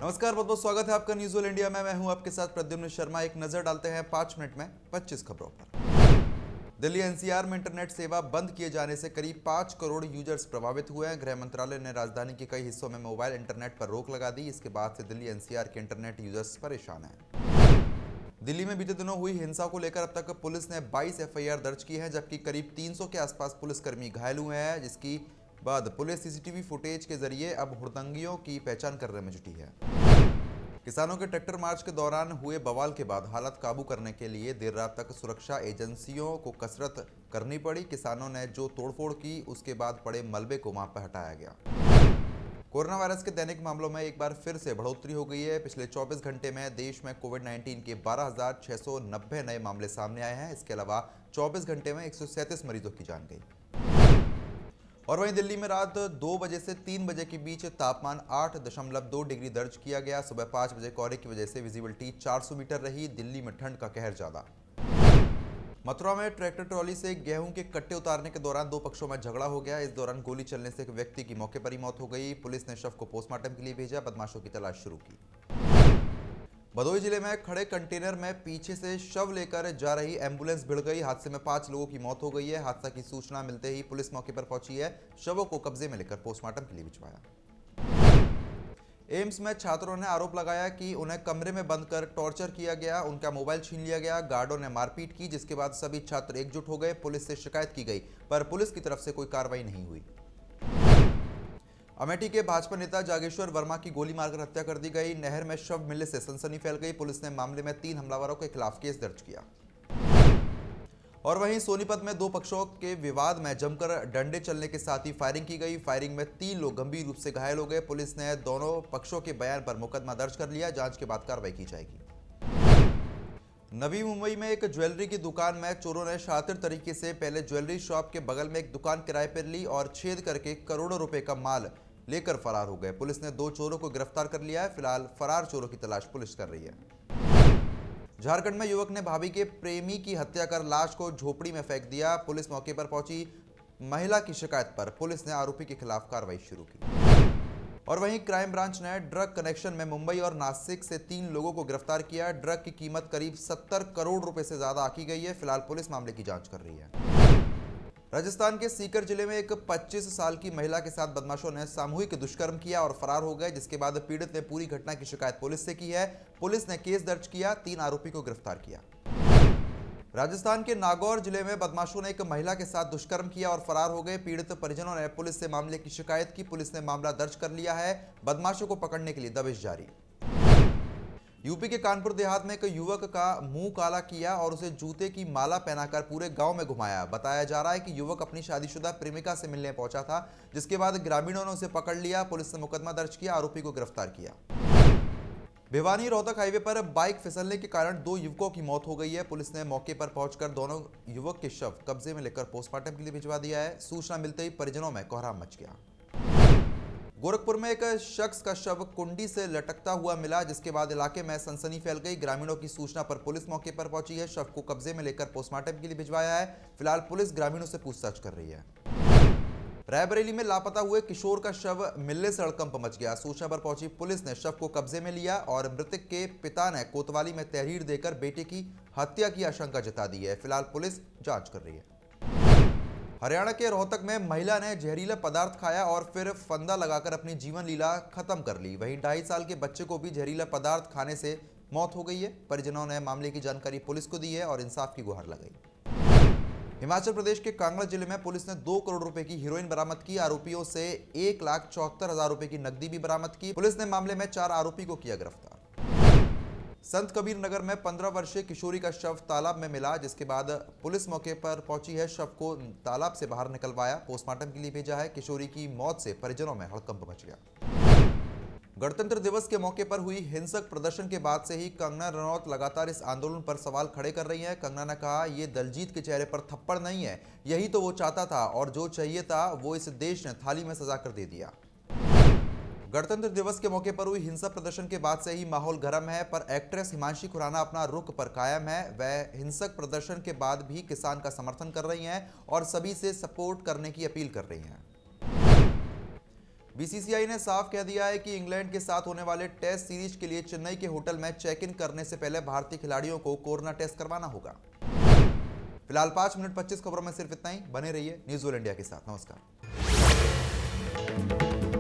नमस्कार, बहुत बहुत स्वागत है आपका न्यूज़ ऑल इंडिया में। मैं हूं आपके साथ प्रद्युम्न शर्मा। एक नजर डालते हैं 5 मिनट में 25 खबरों पर। दिल्ली एनसीआर में इंटरनेट सेवा बंद किए जाने से करीब 5 करोड़ यूजर्स प्रभावित हुए हैं। गृह मंत्रालय ने राजधानी के कई हिस्सों में मोबाइल इंटरनेट पर रोक लगा दी। इसके बाद से दिल्ली एनसीआर के इंटरनेट यूजर्स परेशान हैं। दिल्ली में बीते दिनों हुई हिंसा को लेकर अब तक पुलिस ने 22 एफआईआर दर्ज की है, जबकि करीब 300 के आसपास पुलिसकर्मी घायल हुए हैं, जिसकी बाद पुलिस सीसीटीवी फुटेज के जरिए अब हुड़दंगियों की पहचान करने में जुटी है। किसानों के ट्रैक्टर मार्च के दौरान हुए बवाल के बाद हालात काबू करने के लिए देर रात तक सुरक्षा एजेंसियों को कसरत करनी पड़ी। किसानों ने जो तोड़फोड़ की, उसके बाद पड़े मलबे को वहां पर हटाया गया। कोरोना वायरस के दैनिक मामलों में एक बार फिर से बढ़ोतरी हो गई है। पिछले 24 घंटे में देश में कोविड-19 के 12,690 नए मामले सामने आए हैं। इसके अलावा 24 घंटे में 137 मरीजों की जान गई। और वहीं दिल्ली में रात 2 बजे से 3 बजे के बीच तापमान 8.2 डिग्री दर्ज किया गया। सुबह 5 बजे कोहरे की वजह से विजिबिलिटी 400 मीटर रही। दिल्ली में ठंड का कहर ज्यादा। मथुरा में ट्रैक्टर ट्रॉली से गेहूं के कट्टे उतारने के दौरान 2 पक्षों में झगड़ा हो गया। इस दौरान गोली चलने से एक व्यक्ति की मौके पर ही मौत हो गई। पुलिस ने शव को पोस्टमार्टम के लिए भेजा। बदमाशों की तलाश शुरू की। भदोही जिले में खड़े कंटेनर में पीछे से शव लेकर जा रही एम्बुलेंस भिड़ गई। हादसे में 5 लोगों की मौत हो गई है। हादसा की सूचना मिलते ही पुलिस मौके पर पहुंची है। शवों को कब्जे में लेकर पोस्टमार्टम के लिए भिजवाया। एम्स में छात्रों ने आरोप लगाया कि उन्हें कमरे में बंद कर टॉर्चर किया गया, उनका मोबाइल छीन लिया गया, गार्डों ने मारपीट की, जिसके बाद सभी छात्र एकजुट हो गए। पुलिस से शिकायत की गई, पर पुलिस की तरफ से कोई कार्रवाई नहीं हुई। अमेठी के भाजपा नेता जागेश्वर वर्मा की गोली मारकर हत्या कर दी गई। नहर में शव मिलने से सनसनी फैल गई। पुलिस ने मामले में 3 हमलावरों के खिलाफ केस दर्ज किया। और वहीं सोनीपत में 2 पक्षों के विवाद में जमकर डंडे चलने के साथ ही फायरिंग की गई। फायरिंग में 3 लोग गंभीर रूप से घायल हो गए। पुलिस ने दोनों पक्षों के बयान पर मुकदमा दर्ज कर लिया। जांच के बाद कार्रवाई की जाएगी। नवी मुंबई में एक ज्वेलरी की दुकान में चोरों ने शातिर तरीके से पहले ज्वेलरी शॉप के बगल में एक दुकान किराए पर ली और छेद करके करोड़ों रुपए का माल लेकर फरार हो गए। पुलिस ने 2 चोरों को गिरफ्तार कर लिया है। फिलहाल फरार चोरों की तलाश पुलिस कर रही है। झारखंड में युवक ने भाभी के प्रेमी की हत्या कर लाश को झोपड़ी में फेंक दिया। पुलिस मौके पर पहुंची। महिला की शिकायत पर पुलिस ने आरोपी के खिलाफ कार्रवाई शुरू की। और वहीं क्राइम ब्रांच ने ड्रग कनेक्शन में मुंबई और नासिक से 3 लोगों को गिरफ्तार किया। ड्रग की कीमत करीब 70 करोड़ रुपए से ज्यादा आंकी गई है। फिलहाल पुलिस मामले की जांच कर रही है। राजस्थान के सीकर जिले में एक 25 साल की महिला के साथ बदमाशों ने सामूहिक दुष्कर्म किया और फरार हो गए, जिसके बाद पीड़ित ने पूरी घटना की शिकायत पुलिस से की है। पुलिस ने केस दर्ज किया, 3 आरोपी को गिरफ्तार किया। राजस्थान के नागौर जिले में बदमाशों ने एक महिला के साथ दुष्कर्म किया और फरार हो गए। पीड़ित परिजनों ने पुलिस से मामले की शिकायत की। पुलिस ने मामला दर्ज कर लिया है। बदमाशों को पकड़ने के लिए दबिश जारी। यूपी के कानपुर देहात में एक युवक का मुंह काला किया और उसे जूते की माला पहनाकर पूरे गांव में घुमाया। बताया जा रहा है कि युवक अपनी शादीशुदा प्रेमिका से मिलने पहुंचा था, जिसके बाद ग्रामीणों ने उसे पकड़ लिया। पुलिस ने मुकदमा दर्ज किया, आरोपी को गिरफ्तार किया। भिवानी रोहतक हाईवे पर बाइक फिसलने के कारण 2 युवकों की मौत हो गई है। पुलिस ने मौके पर पहुंचकर दोनों युवक के शव कब्जे में लेकर पोस्टमार्टम के लिए भिजवा दिया है। सूचना मिलते ही परिजनों में कोहराम मच गया। गोरखपुर में एक शख्स का शव कुंडी से लटकता हुआ मिला, जिसके बाद इलाके में सनसनी फैल गई। ग्रामीणों की सूचना पर पुलिस मौके पर पहुंची है। शव को कब्जे में लेकर पोस्टमार्टम के लिए भिजवाया है। फिलहाल पुलिस ग्रामीणों से पूछताछ कर रही है। रायबरेली में लापता हुए किशोर का शव मिलने से हड़कंप मच गया। सूचना पर पहुंची पुलिस ने शव को कब्जे में लिया और मृतक के पिता ने कोतवाली में तहरीर देकर बेटे की हत्या की आशंका जता दी है। फिलहाल पुलिस जांच कर रही है। हरियाणा के रोहतक में महिला ने जहरीला पदार्थ खाया और फिर फंदा लगाकर अपनी जीवन लीला खत्म कर ली। वहीं 2.5 साल के बच्चे को भी जहरीला पदार्थ खाने से मौत हो गई है। परिजनों ने मामले की जानकारी पुलिस को दी है और इंसाफ की गुहार लगाई। हिमाचल प्रदेश के कांगड़ा जिले में पुलिस ने 2 करोड़ रुपए की हीरोइन बरामद की। आरोपियों से 1,74,000 रुपए की नकदी भी बरामद की। पुलिस ने मामले में 4 आरोपी को किया गिरफ्तार। संत कबीर नगर में 15 वर्षीय किशोरी का शव तालाब में मिला, जिसके बाद पुलिस मौके पर पहुंची है। शव को तालाब से बाहर निकलवाया, पोस्टमार्टम के लिए भेजा है। किशोरी की मौत से परिजनों में हड़कंप मच गया। गणतंत्र दिवस के मौके पर हुई हिंसक प्रदर्शन के बाद से ही कंगना रनौत लगातार इस आंदोलन पर सवाल खड़े कर रही हैं। कंगना ने कहा, ये दलजीत के चेहरे पर थप्पड़ नहीं है, यही तो वो चाहता था और जो चाहिए था वो इस देश ने थाली में सजा कर दे दिया। गणतंत्र दिवस के मौके पर हुई हिंसा प्रदर्शन के बाद से ही माहौल गर्म है, पर एक्ट्रेस हिमांशी खुराना अपना रुख पर कायम है। वह हिंसक प्रदर्शन के बाद भी किसान का समर्थन कर रही हैं और सभी से सपोर्ट करने की अपील कर रही हैं। बीसीसीआई ने साफ कह दिया है कि इंग्लैंड के साथ होने वाले टेस्ट सीरीज के लिए चेन्नई के होटल में चेक इन करने से पहले भारतीय खिलाड़ियों को कोरोना टेस्ट करवाना होगा। फिलहाल 5 मिनट 25 खबरों में सिर्फ इतना ही। बने रहिए न्यूज़ वर्ल्ड इंडिया के साथ। नमस्कार।